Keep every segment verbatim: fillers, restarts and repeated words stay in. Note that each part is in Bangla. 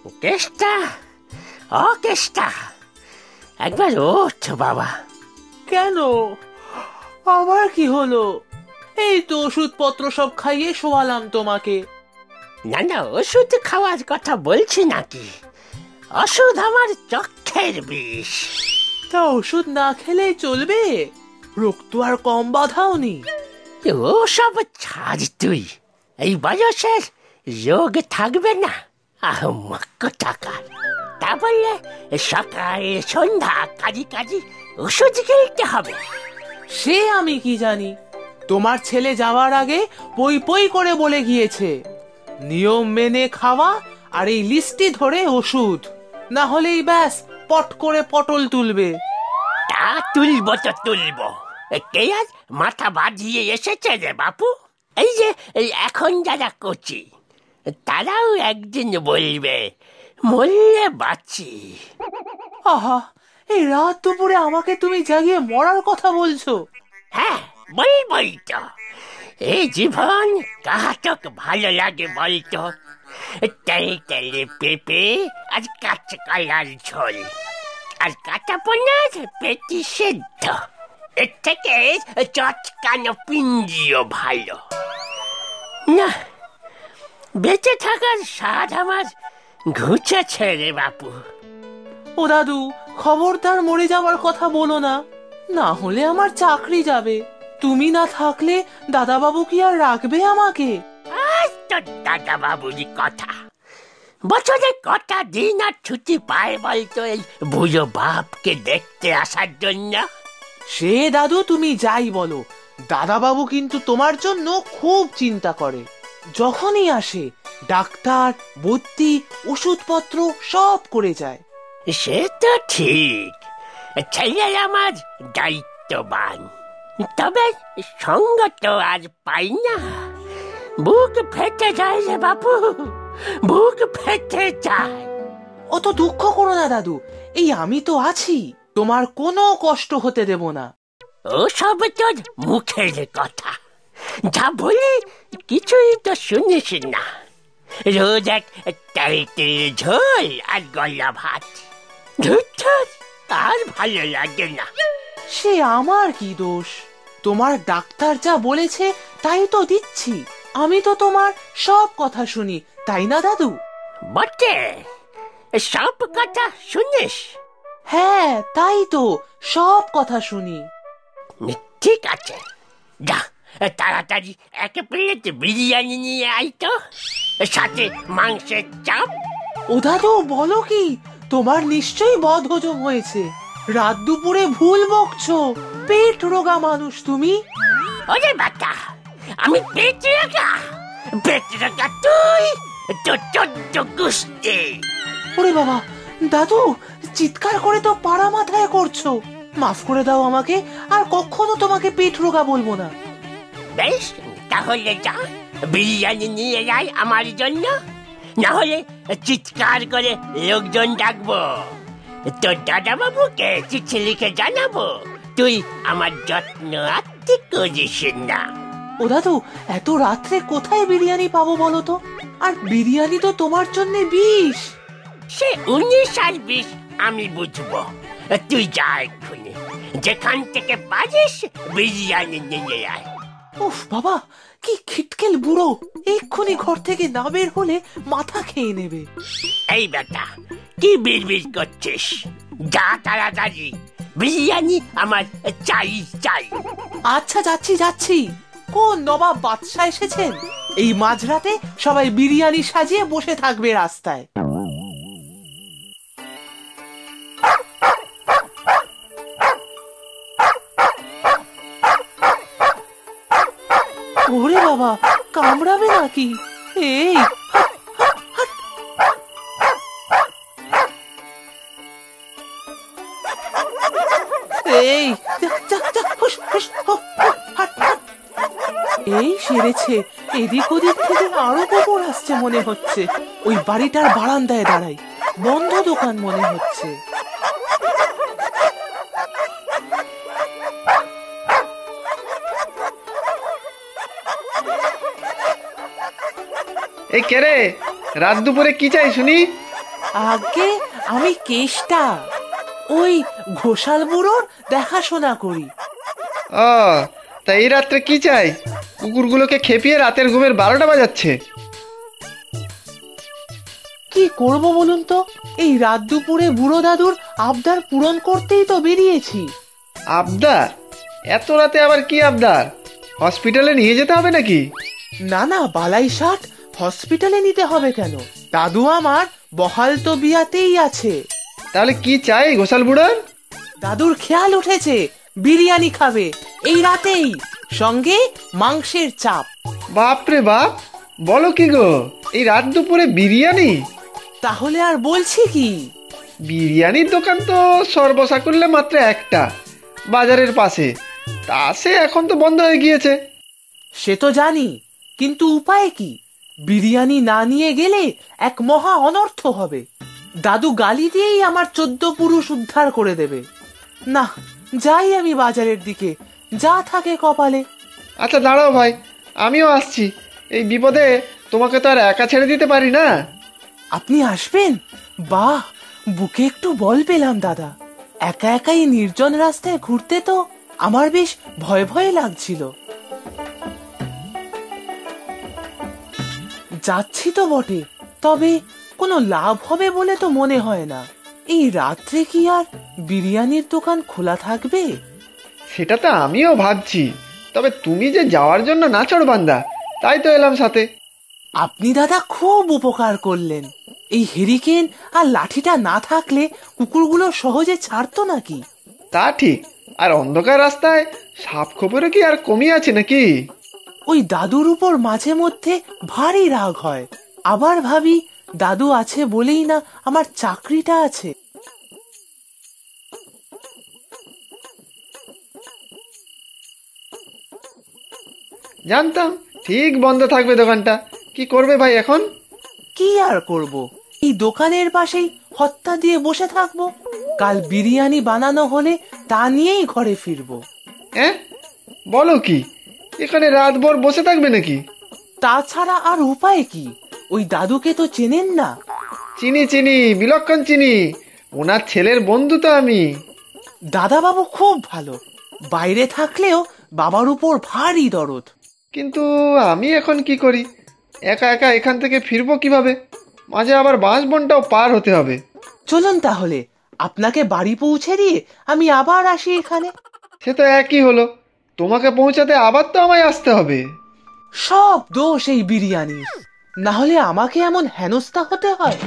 কেষ্টা, ও কেষ্টা, একবার ওঠ বাবা। কেন, আবার কি হলো? এই তো ওষুধপত্র সব খাইয়ে শোয়ালাম তোমাকে। না না, ওষুধ খাওয়ার কথা বলছি নাকি, ওষুধ আমার চক্ষের বিষ। তা ওষুধ না খেলেই চলবে? রোগ তো আর কম বাধাওনি। ও সব ছাড় তুই, এই বয়সে রোগ থাকবে না? আহম্মক টাকার, তা বললে সকাল সন্ধ্যা কাজী কাজী ওষুধ খেলতে হবে? সে আমি কি জানি, তোমার ছেলে যাওয়ার আগে পই পই করে বলে গিয়েছে, নিয়ম মেনে খাওয়া আর এই লিস্টি ধরে ওষুধ, না হলেই ব্যাস পট করে পটল তুলবে। তা তুলব তো তুলব, কে আজ মাথা বাঁধিয়ে এসেছে রে বাপু? এই যে এই এখন যারা কচি, তারাও একদিন বলবে মরলে বাঁচি। আহা, এই রাত দুপুরে আমাকে তুমি জাগিয়ে মরার কথা বলছো? হ্যাঁ বলবই তো, এই জীবন কাহাতক ভালো লাগে বলতো? তেল তেলে পেঁপে আর কাঁচকলার ঝোল, আর কাঁচা পোনার পেটি সেদ্ধ, এর থেকে চটকানো পিঞ্জিও ভালো না। বেঁচে থাকার স্বাদ আমার ঘুচেছে রে বাপু। ও দাদু, খবরদার মরে যাওয়ার কথা বলো না, না হলে আমার চাকরি যাবে। তুমি না থাকলে দাদাবাবু কি আর রাখবে আমাকে? আজ তো দাদা বাবুরই কথা, বছরে কটা দিন আর ছুটি পায় বলতো এই বুঝো বাপকে দেখতে আসার জন্য? সে দাদু তুমি যাই বলো, দাদাবাবু কিন্তু তোমার জন্য খুব চিন্তা করে। যখনই আসে ডাক্তার, ভর্তি, ওষুধপত্র সব করে যায়। সে তো ঠিক, ছেলে আমার দায়িত্ববান, তবে সঙ্গ তো আজ পাই না। বুক ফেটে যায় রে বাপু, বুক ফেটে যায়। অত দুঃখ করো না দাদু, এই আমি তো আছি, তোমার কোনো কষ্ট হতে দেব না। ও সব তোর মুখের কথা, যা বলি কিছুই তো শুনিস না। রোজ এক তেল ঝোল আর গলা ভাত, আর ভালো লাগে না। সে আমার কি দোষ? তোমার ডাক্তার যা বলেছে তাই তো দিচ্ছি। আমি তো তোমার সব কথা শুনি, তাই না দাদু? বটে, সব কথা শুনিস? হ্যাঁ তাই তো, সব কথা শুনি। ঠিক আছে, যা তাড়াতাড়ি এক প্লেট বিরিয়ানি নিয়ে আই তো, সাথে মাংসের চাপ। ও দাদু বলো কি, তোমার নিশ্চয়ই বদ হজম হয়েছে। রাত দুপুরে ভুল বকছো, পেট রোগা মানুষ তুমি। ওরে বাটা, আমি পেট রোগা? পেট রোগা তুই, তো চোদ্দ গুষ্টি। ওরে বাবা, দাদু চিৎকার করে তো পাড়া মাথায় করছো। মাফ করে দাও আমাকে, আর কখনো তোমাকে পেট রোগা বলবো না। বেশ, তাহলে যা বিরিয়ানি নিয়ে যাই আমার জন্য, না হলে চিৎকার করে লোকজন ডাকবো। তোর দাদা বাবুকে চিঠি লিখে জানাবো তুই আমার যত্ন আত্মি করিস না। ও দাদু, এত রাত্রে কোথায় বিরিয়ানি পাবো বলো তো? আর বিরিয়ানি তো তোমার জন্য বিষ। সে উনিশ আর বিশ আমি বুঝবো, তুই যা এক্ষুনি, যেখান থেকে পারিস বিরিয়ানি নিয়ে আয়। উফ বাবা, কি খিটকেল বুড়ো, এক্ষুনি ঘর থেকে না বের হলে মাথা খেয়ে নেবে। এই বেটা, কি বিড়বিড় করছিস? যা তাড়াতাড়ি, বিরিয়ানি আমার চাই চাই। আচ্ছা যাচ্ছি যাচ্ছি। কোন নবাব বাদশা এসেছেন? এই মাঝরাতে সবাই বিরিয়ানি সাজিয়ে বসে থাকবে রাস্তায়। ওরে বাবা, কামড়াবে নাকি? এই এই এই সেরেছে, এদিক ওদিক থেকে আরো গোবর আসছে মনে হচ্ছে। ওই বাড়িটার বারান্দায় দাঁড়াই, বন্ধ দোকান মনে হচ্ছে। এই কে রে, রাত দুপুরে কি চাই শুনি? আগে আমি কেষ্টা, ওই ঘোষাল বুড়োর দেখাশোনা করি। ও, তা এই রাত্রে কি চাই? কুকুরগুলোকে খেপিয়ে রাতের ঘুমের বারোটা বাজাচ্ছে। কি করব বলুন তো, এই রাত দুপুরে বুড়ো দাদুর আবদার পূরণ করতেই তো বেরিয়েছি। আবদার? এত রাতে আবার কি আবদার? হসপিটালে নিয়ে যেতে হবে নাকি? না না বালাই ষাট, হসপিটালে নিতে হবে কেন? দাদু আমার বহাল তো বিয়াতেই আছে। তাহলে কি চাই ঘোষাল বুড়ার? দাদুর খেয়াল উঠেছে বিরিয়ানি খাবে এই রাতেই, সঙ্গে মাংসের চাপ। বাপরে বাপ, বলো কি গো, এই রাত দুপুরে বিরিয়ানি? তাহলে আর বলছি কি, বিরিয়ানির দোকান তো সর্বসাকুল্যে মাত্র একটা, বাজারের পাশে। তা সে এখন তো বন্ধ হয়ে গিয়েছে। সে তো জানি, কিন্তু উপায় কি? বিরিয়ানি না নিয়ে গেলে এক মহা অনর্থ হবে। দাদু গালি দিয়েই আমার চোদ্দ পুরুষ উদ্ধার করে দেবে। না, যাই আমি বাজারের দিকে, যা থাকে কপালে। আচ্ছা দাঁড়াও ভাই, আমিও আসছি। এই বিপদে তোমাকে তো আর একা ছেড়ে দিতে পারি না। আপনি আসবেন? বাহ, বুকে একটু বল পেলাম দাদা। একা একাই নির্জন রাস্তায় ঘুরতে তো আমার বেশ ভয় ভয় লাগছিল। যাচ্ছি তো বটে, তবে কোনো লাভ হবে বলে তো মনে হয় না। এই রাত্রে কি আর বিরিয়ানির দোকান খোলা থাকবে? সেটা তো আমিও ভাবছি, তবে তুমি যে যাওয়ার জন্য নাছোড়বান্দা, তাই তো এলাম সাথে। আপনি দাদা খুব উপকার করলেন। এই হেরিকেন আর লাঠিটা না থাকলে কুকুরগুলো সহজে ছাড়তো নাকি? তা ঠিক, আর অন্ধকার রাস্তায় সাপ খোপেরও কি আর কমি আছে নাকি? ওই দাদুর উপর মাঝে মধ্যে ভারী রাগ হয়। আবার ভাবি দাদু আছে বলেই না আমার চাকরিটা আছে। জানতাম ঠিক বন্ধ থাকবে দোকানটা। কি করবে ভাই এখন? কি আর করব, এই দোকানের পাশেই হত্যা দিয়ে বসে থাকবো। কাল বিরিয়ানি বানানো হলে তা নিয়েই ঘরে ফিরবো। হ্যাঁ, বলো কি, এখানে রাতভর বসে থাকবে নাকি? তাছাড়া আর উপায় কি? ওই দাদুকে তো চেনেন না? চিনি চিনি, বিলক্ষণ চিনি। ওনার ছেলের বন্ধু তো আমি। দাদা বাবু খুব ভালো, বাইরে থাকলেও বাবার উপর ভারী দরদ। কিন্তু আমি এখন কি করি? একা একা এখান থেকে ফিরবো কিভাবে? মাঝে আবার বাঁশবনটাও পার হতে হবে। চলুন তাহলে, আপনাকে বাড়ি পৌঁছে দিয়ে আমি আবার আসি এখানে। সে তো একই হলো, তোমাকে পৌঁছাতে আবার তো আমায় আসতে হবে। সব দোষ এই বিরিয়ানি, না হলে আমাকে এমন হেনস্থা হতে হয়?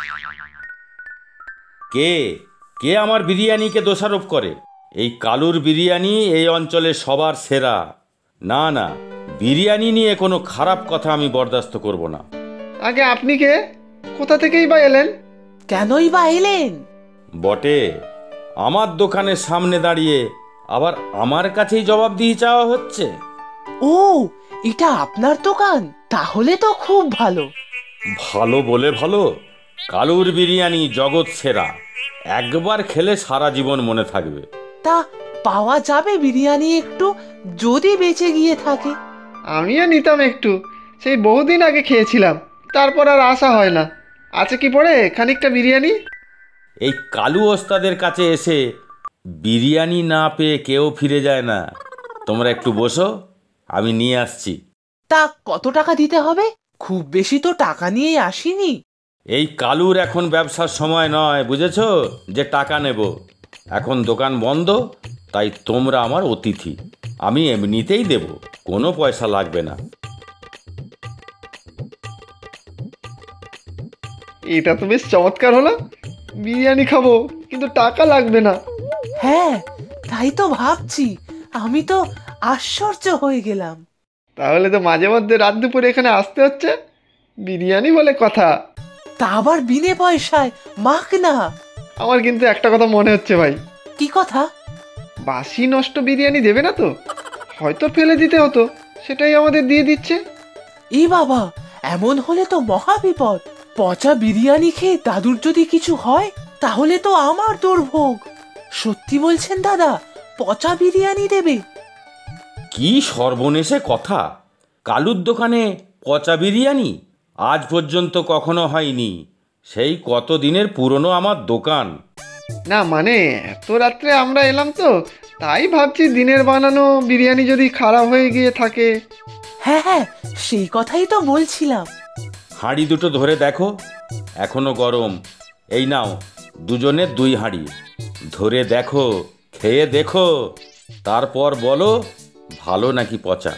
কে কে আমার বিরিয়ানিকে দোষারোপ করে? এই কালুর বিরিয়ানি এই অঞ্চলে সবার সেরা। না না, বিরিয়ানি নিয়ে কোনো খারাপ কথা আমি বরদাস্ত করব না। আগে আপনি কে? কোথা থেকেই বা এলেন? কেনই বা এলেন? বটে, আমার দোকানের সামনে দাঁড়িয়ে আবার আমার কাছেই জবাবদিহি চাওয়া হচ্ছে। ও, এটা আপনার দোকান? তাহলে তো খুব ভালো। ভালো বলে ভালো, কালুর বিরিয়ানি জগৎ সেরা। একবার খেলে সারা জীবন মনে থাকবে। তা পাওয়া যাবে বিরিয়ানি একটু, যদি বেঁচে গিয়ে থাকে? আমিও নিতাম একটু, সেই বহুদিন আগে খেয়েছিলাম, তারপর আর আসা হয় না। আছে কি পড়ে খানিকটা বিরিয়ানি? এই কালু ওস্তাদের কাছে এসে বিরিয়ানি না পেয়ে কেউ ফিরে যায় না। তোমরা একটু বসো, আমি নিয়ে আসছি। তা কত টাকা দিতে হবে? খুব বেশি তো টাকা নিয়ে আসিনি। এই কালুর এখন ব্যবসার সময় নয়, বুঝেছো, যে টাকা নেব। এখন দোকান বন্ধ, তাই তোমরা আমার অতিথি। আমি এমনিতেই দেব, কোনো পয়সা লাগবে না। এটা তো বেশ চমৎকার হলো, বিরিয়ানি খাবো কিন্তু টাকা লাগবে না। হ্যাঁ, তাই তো ভাবছি, আমি তো আশ্চর্য হয়ে গেলাম। তাহলে তো মাঝে মধ্যে রাত দুপুরে এখানে আসতে হচ্ছে, বিরিয়ানি বলে কথা। তা আবার বিনে পয়সায়, মাখ না। আমার কিন্তু একটা কথা মনে হচ্ছে ভাই। কি কথা? বাসি নষ্ট বিরিয়ানি দেবে না তো? হয়তো ফেলে দিতে হতো, সেটাই আমাদের দিয়ে দিচ্ছে। এ বাবা, এমন হলে তো মহা বিপদ। পচা বিরিয়ানি খেয়ে দাদুর যদি কিছু হয়, তাহলে তো আমার দুর্ভোগ। সত্যি বলছেন দাদা, পচা বিরিয়ানি দেবে? কি সর্বনেশে কথা! কালুর দোকানে পচা বিরিয়ানি আজ পর্যন্ত কখনো হয়নি। সেই কত দিনের পুরনো আমার দোকান। না মানে এত রাত্রে আমরা এলাম তো, তাই ভাবছি দিনের বানানো বিরিয়ানি যদি খারাপ হয়ে গিয়ে থাকে। হ্যাঁ হ্যাঁ, সেই কথাই তো বলছিলাম। হাঁড়ি দুটো ধরে দেখো, এখনো গরম। এই নাও, দুজনের দুই হাঁড়ি ধরে দেখো, খেয়ে দেখো, তারপর বলো ভালো নাকি পচা।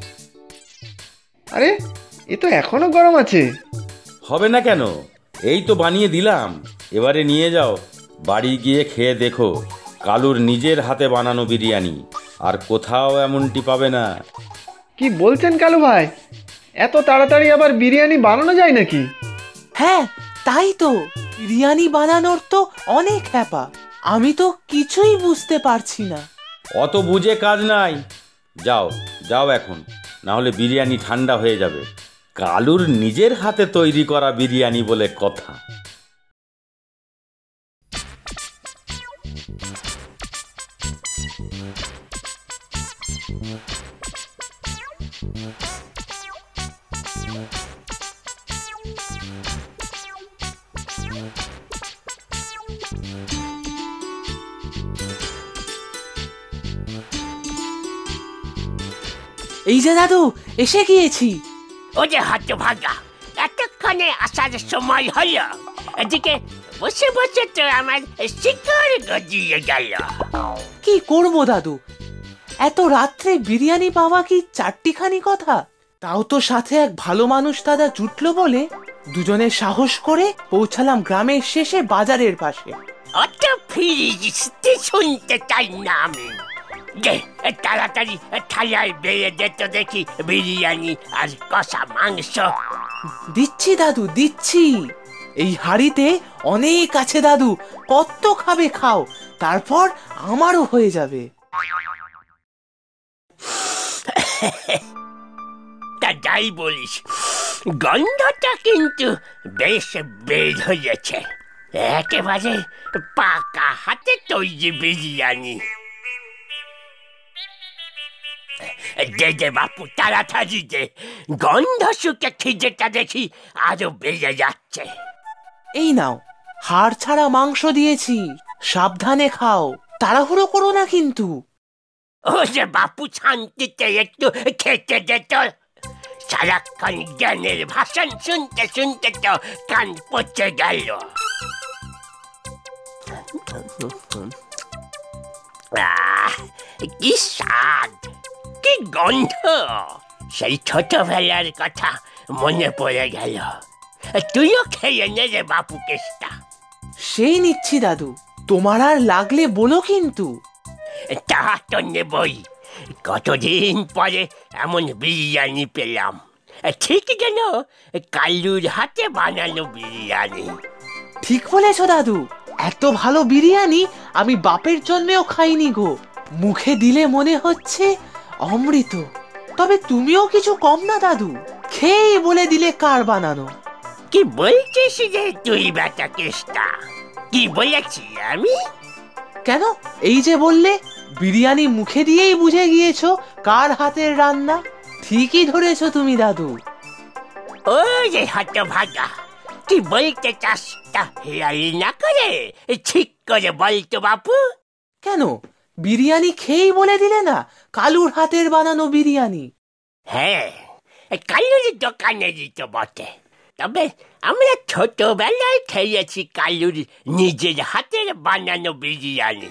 আরে, এ তো এখনো গরম আছে। হবে না কেন, এই তো বানিয়ে দিলাম। এবারে নিয়ে যাও, বাড়ি গিয়ে খেয়ে দেখো। কালুর নিজের হাতে বানানো বিরিয়ানি, আর কোথাও এমনটি পাবে না। কি বলছেন কালু ভাই, এত তাড়াতাড়ি আবার বিরিয়ানি বানানো যায় নাকি? হ্যাঁ তাই তো, বিরিয়ানি বানানোর তো অনেক হ্যাপা, আমি তো কিছুই বুঝতে পারছি না। অত বুঝে কাজ নাই, যাও যাও এখন, না হলে বিরিয়ানি ঠান্ডা হয়ে যাবে। কালুর নিজের হাতে তৈরি করা বিরিয়ানি বলে কথা। এই যে দাদু, এসে গিয়েছি। ও যে হতভাগা, এতক্ষণে আসার সময় হলো, এদিকে বসে বসে তো আমার শিকড় গজিয়ে গেল। কি করব দাদু, এত রাত্রে বিরিয়ানি পাওয়া কি চারটিখানি কথা? তাও তো সাথে এক ভালো মানুষ দাদা জুটলো বলে দুজনে সাহস করে পৌঁছালাম গ্রামের শেষে বাজারের পাশে। অত ফিরিস শুনতে চাই না আমি। যে তাড়াতাড়ি থালায় বেড়ে যেত দেখি বিরিয়ানি আর কষা মাংস। দিচ্ছি দাদু, দিচ্ছি। এই হাড়িতে অনেক আছে দাদু, কত খাবে খাও, তারপর আমারও হয়ে যাবে। তা যাই বলিস, গন্ধটা কিন্তু বেশ বের হয়েছে। একেবারে পাকা হাতে তৈরি বিরিয়ানি। দে দে বাপু, তাড়াতাড়ি দে, গন্ধ শুকে খিদেটা দেখি আরো বেড়ে যাচ্ছে। এই নাও, হাড় ছাড়া মাংস দিয়েছি, সাবধানে খাও, তাড়াহুড়ো করো না কিন্তু। ও যে বাপু, শান্তিতে একটু খেতে দে তো। সারাক্ষণ জ্ঞানের ভাষণ শুনতে শুনতে তো কান পচে গেল। আহ, কি স্বাদ, কি গন্ধ! সেই ছোটবেলার কথা মনে পড়ে গেল। তুইও খেয়ে নে রে বাপু কেষ্টা। সেই নিচ্ছি দাদু, তোমার আর লাগলে বলো কিন্তু। তা তো নেবই, কতদিন পরে এমন বিরিয়ানি পেলাম। ঠিক যেন কালুর হাতে বানানো বিরিয়ানি। ঠিক বলেছ দাদু, এত ভালো বিরিয়ানি আমি বাপের জন্মেও খাইনি গো। মুখে দিলে মনে হচ্ছে অমৃত। তবে তুমিও কিছু কম না দাদু, খেয়ে বলে দিলে কার বানানো। কি বলছিস রে তুই বেটা কেষ্টা? কি বলেছি আমি? কেন, এই যে বললে বিরিয়ানি মুখে দিয়েই বুঝে গিয়েছো কার হাতের রান্না। ঠিকই ধরেছো তুমি দাদু। ও যে হতভাগা, কি বলতে চাস তা হেয়ালি না করে ঠিক করে বলতো বাপু। কেন, বিরিয়ানি খেয়েই বলে দিলে না কালুর হাতের বানানো বিরিয়ানি? হ্যাঁ, কালুর দোকানেরই তো বটে। তবে আমরা ছোটবেলায় খেয়েছি কালুর নিজের হাতের বানানো বিরিয়ানি।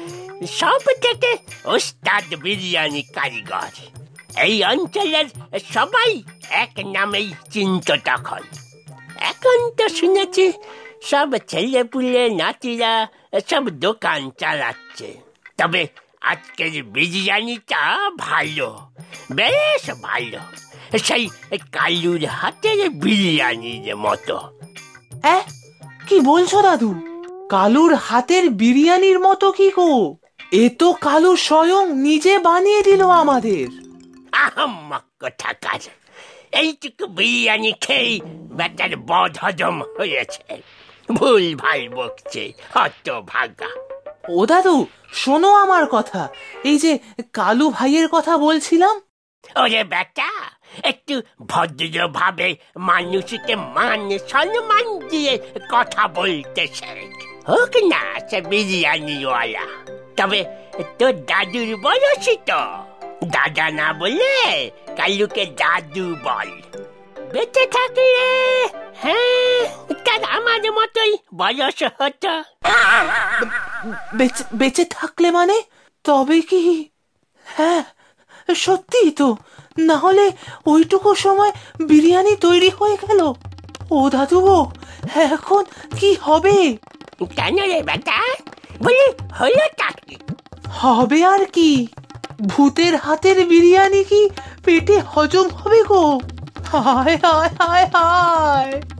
সব থেকে ওস্তাদ বিরিয়ানি কারিগর। এই অঞ্চলের সবাই এক নামেই চিনত তখন। এখন তো শুনেছি সব ছেলেপুলে নাতিরা সব দোকান চালাচ্ছে। তবে আজকের বিরিয়ানিটা ভালো, বেশ ভালো, সেই কালুর হাতের বিরিয়ানির মতো। হ্যাঁ, কি বলছো দাদু? কালুর হাতের বিরিয়ানির মতো কি গো? এ তো কালু স্বয়ং নিজে বানিয়ে দিল আমাদের। আহাম্মক কোথাকার, এইটুকু বিরিয়ানি খেয়ে বেটার বদ হজম হয়েছে। ভুল ভাল বকছে হতভাগা। ও দাদু, শোনো আমার কথা। এই যে কালু ভাইয়ের কথা বলছিলাম। ওরে বেটা, একটু ভদ্রভাবে মানুষকে মান সম্মান দিয়ে কথা বলতে শেখ। হোক না সে বিরিয়ানিওয়ালা, তবে তোর দাদুর বয়সী তো। দাদা না বলে কালুকে দাদু বল। বেঁচে থাকলে হ্যাঁ তার আমার মতোই বয়স হতো। বেঁচে বেঁচে থাকলে মানে? তবে কি? হ্যাঁ সত্যি তো, না হলে ওইটুকু সময় বিরিয়ানি তৈরি হয়ে গেল। ও দাদু গো, এখন কি হবে? কেন রে বেটা, বলি হলো চাকরি? হবে আর কি, ভূতের হাতের বিরিয়ানি কি পেটে হজম হবে গো? হায় হায় হায় হায়।